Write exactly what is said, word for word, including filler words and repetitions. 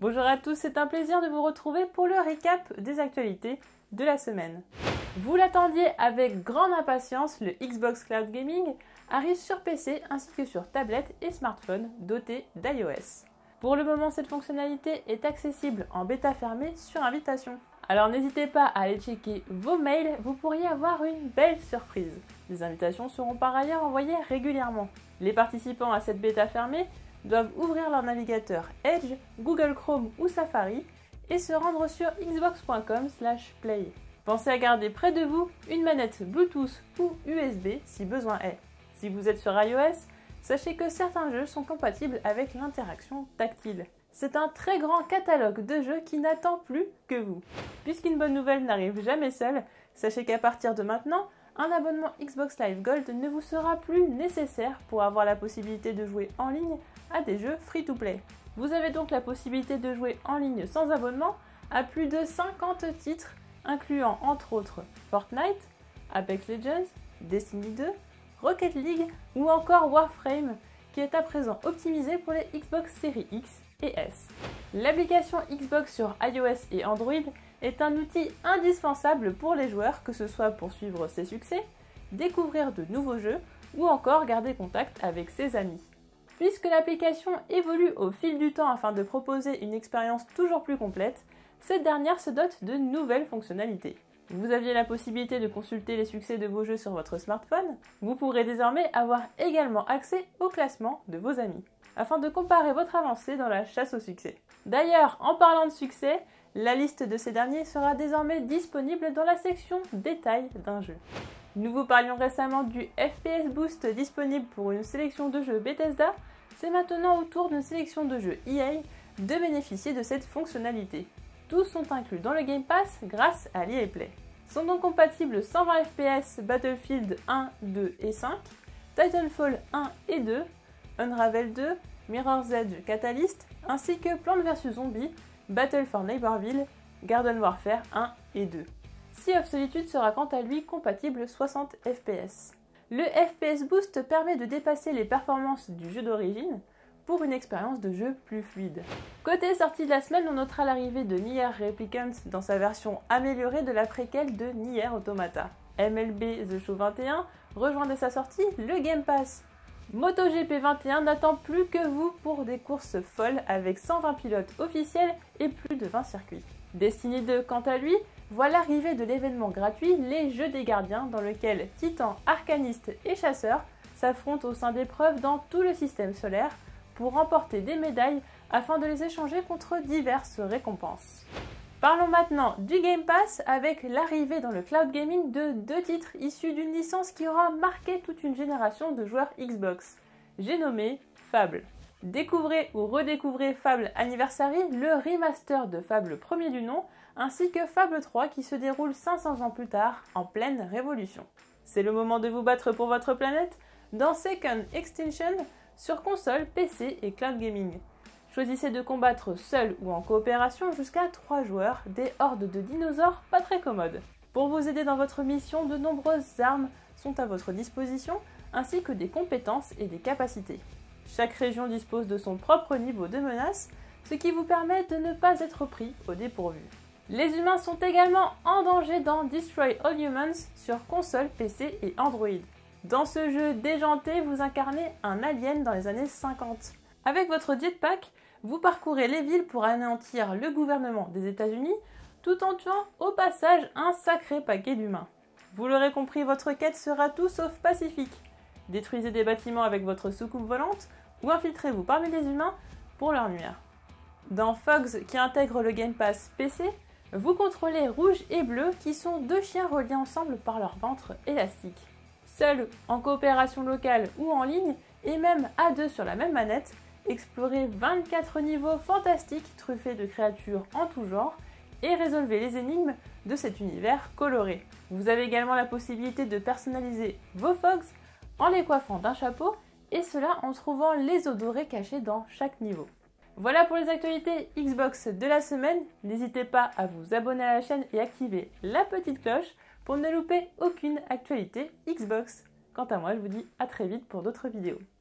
Bonjour à tous, c'est un plaisir de vous retrouver pour le récap des actualités de la semaine. Vous l'attendiez avec grande impatience, le Xbox Cloud Gaming arrive sur P C ainsi que sur tablette et smartphone dotés d'iOS. Pour le moment, cette fonctionnalité est accessible en bêta fermée sur invitation. Alors n'hésitez pas à aller checker vos mails, vous pourriez avoir une belle surprise. Des invitations seront par ailleurs envoyées régulièrement. Les participants à cette bêta fermée doivent ouvrir leur navigateur Edge, Google Chrome ou Safari et se rendre sur xbox point com slash play. Pensez à garder près de vous une manette Bluetooth ou U S B si besoin est. Si vous êtes sur iOS, sachez que certains jeux sont compatibles avec l'interaction tactile. C'est un très grand catalogue de jeux qui n'attend plus que vous. Puisqu'une bonne nouvelle n'arrive jamais seule, sachez qu'à partir de maintenant, un abonnement Xbox Live Gold ne vous sera plus nécessaire pour avoir la possibilité de jouer en ligne à des jeux free-to-play. Vous avez donc la possibilité de jouer en ligne sans abonnement à plus de cinquante titres, incluant entre autres Fortnite, Apex Legends, Destiny deux, Rocket League ou encore Warframe, qui est à présent optimisé pour les Xbox Series X et S. L'application Xbox sur iOS et Android est un outil indispensable pour les joueurs, que ce soit pour suivre ses succès, découvrir de nouveaux jeux ou encore garder contact avec ses amis. Puisque l'application évolue au fil du temps afin de proposer une expérience toujours plus complète, cette dernière se dote de nouvelles fonctionnalités. Vous aviez la possibilité de consulter les succès de vos jeux sur votre smartphone, vous pourrez désormais avoir également accès au classement de vos amis, afin de comparer votre avancée dans la chasse au succès. D'ailleurs, en parlant de succès, la liste de ces derniers sera désormais disponible dans la section détails d'un jeu. Nous vous parlions récemment du F P S Boost disponible pour une sélection de jeux Bethesda, c'est maintenant au tour d'une sélection de jeux E A de bénéficier de cette fonctionnalité. Tous sont inclus dans le Game Pass grâce à l'E A Play. Sont donc compatibles cent vingt F P S Battlefield un, deux et cinq, Titanfall un et deux, Unravel deux, Mirror's Edge Catalyst, ainsi que Plants versus. Zombies, Battle for Neighborville, Garden Warfare un et deux. Sea of Solitude sera quant à lui compatible soixante F P S. Le F P S Boost permet de dépasser les performances du jeu d'origine pour une expérience de jeu plus fluide. Côté sortie de la semaine, on notera l'arrivée de Nier Replicant dans sa version améliorée de la préquelle de Nier Automata. M L B The Show vingt et un rejoint dès sa sortie le Game Pass. MotoGP vingt et un n'attend plus que vous pour des courses folles avec cent vingt pilotes officiels et plus de vingt circuits. Destiny deux, quant à lui, voit l'arrivée de l'événement gratuit Les Jeux des Gardiens, dans lequel titans, arcanistes et chasseurs s'affrontent au sein d'épreuves dans tout le système solaire pour remporter des médailles afin de les échanger contre diverses récompenses. Parlons maintenant du Game Pass avec l'arrivée dans le cloud gaming de deux titres issus d'une licence qui aura marqué toute une génération de joueurs Xbox. J'ai nommé Fable. Découvrez ou redécouvrez Fable Anniversary, le remaster de Fable premier du nom, ainsi que Fable trois qui se déroule cinq cents ans plus tard, en pleine révolution. C'est le moment de vous battre pour votre planète dans Second Extinction sur console, P C et cloud gaming. Choisissez de combattre seul ou en coopération jusqu'à trois joueurs, des hordes de dinosaures pas très commodes. Pour vous aider dans votre mission, de nombreuses armes sont à votre disposition, ainsi que des compétences et des capacités. Chaque région dispose de son propre niveau de menace, ce qui vous permet de ne pas être pris au dépourvu. Les humains sont également en danger dans Destroy All Humans sur console, P C et Android. Dans ce jeu déjanté, vous incarnez un alien dans les années cinquante. Avec votre jetpack, vous parcourez les villes pour anéantir le gouvernement des États-Unis, tout en tuant au passage un sacré paquet d'humains. Vous l'aurez compris, votre quête sera tout sauf pacifique. Détruisez des bâtiments avec votre soucoupe volante ou infiltrez-vous parmi les humains pour leur nuire. Dans Fogs, qui intègre le Game Pass P C, vous contrôlez Rouge et Bleu, qui sont deux chiens reliés ensemble par leur ventre élastique. Seul, en coopération locale ou en ligne, et même à deux sur la même manette, explorez vingt-quatre niveaux fantastiques truffés de créatures en tout genre et résolvez les énigmes de cet univers coloré. Vous avez également la possibilité de personnaliser vos Fogs en les coiffant d'un chapeau, et cela en trouvant les os dorés cachés dans chaque niveau. Voilà pour les actualités Xbox de la semaine. N'hésitez pas à vous abonner à la chaîne et activer la petite cloche pour ne louper aucune actualité Xbox. Quant à moi, je vous dis à très vite pour d'autres vidéos.